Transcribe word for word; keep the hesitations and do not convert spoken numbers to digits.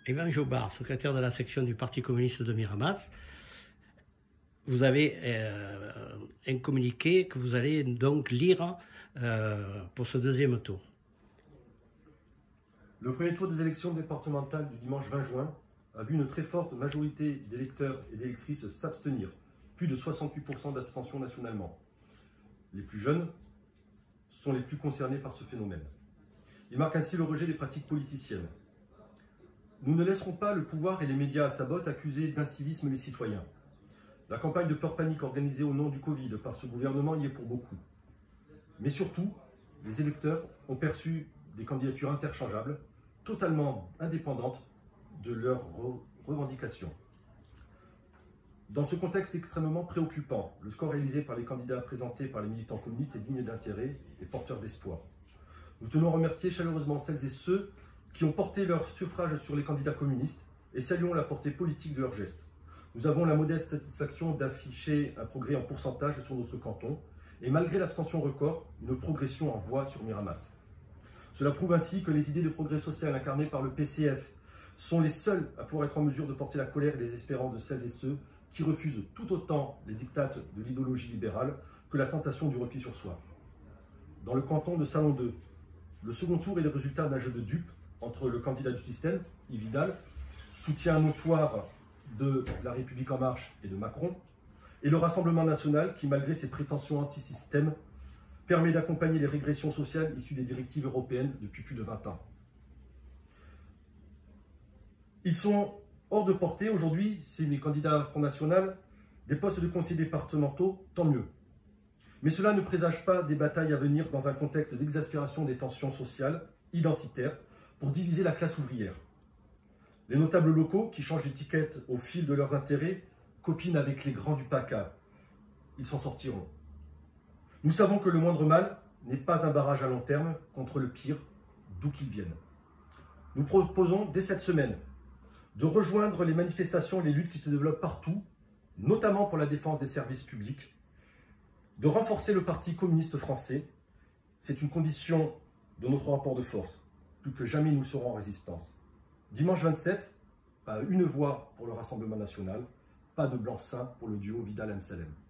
Yvan Jobard, secrétaire de la section du Parti communiste de Miramas, vous avez euh, un communiqué que vous allez donc lire euh, pour ce deuxième tour. Le premier tour des élections départementales du dimanche vingt juin a vu une très forte majorité d'électeurs et d'électrices s'abstenir, plus de soixante-huit pour cent d'abstention nationalement. Les plus jeunes sont les plus concernés par ce phénomène. Il marque ainsi le rejet des pratiques politiciennes. Nous ne laisserons pas le pouvoir et les médias à sa botte accuser d'incivisme les citoyens. La campagne de peur-panique organisée au nom du Covid par ce gouvernement y est pour beaucoup. Mais surtout, les électeurs ont perçu des candidatures interchangeables, totalement indépendantes de leurs revendications. Dans ce contexte extrêmement préoccupant, le score réalisé par les candidats présentés par les militants communistes est digne d'intérêt et porteur d'espoir. Nous tenons à remercier chaleureusement celles et ceux qui ont porté leur suffrage sur les candidats communistes et saluons la portée politique de leurs gestes. Nous avons la modeste satisfaction d'afficher un progrès en pourcentage sur notre canton et malgré l'abstention record, une progression en voix sur Miramas. Cela prouve ainsi que les idées de progrès social incarnées par le P C F sont les seules à pouvoir être en mesure de porter la colère et les espérances de celles et ceux qui refusent tout autant les dictats de l'idéologie libérale que la tentation du repli sur soi. Dans le canton de Salon deux, le second tour est le résultat d'un jeu de dupes entre le candidat du système, Yves Vidal, soutien notoire de La République En Marche et de Macron, et le Rassemblement National qui, malgré ses prétentions anti-système, permet d'accompagner les régressions sociales issues des directives européennes depuis plus de vingt ans. Ils sont hors de portée aujourd'hui, c'est les candidats Front National, des postes de conseillers départementaux, tant mieux. Mais cela ne présage pas des batailles à venir dans un contexte d'exaspération des tensions sociales, identitaires, pour diviser la classe ouvrière. Les notables locaux, qui changent d'étiquette au fil de leurs intérêts, copinent avec les grands du PACA. Ils s'en sortiront. Nous savons que le moindre mal n'est pas un barrage à long terme contre le pire, d'où qu'il vienne. Nous proposons dès cette semaine de rejoindre les manifestations et les luttes qui se développent partout, notamment pour la défense des services publics, de renforcer le Parti communiste français. C'est une condition de notre rapport de force. Plus que jamais, nous serons en résistance. Dimanche vingt-sept, pas une voix pour le Rassemblement national, pas de blanc-seing pour le duo Vidal-Amsalem.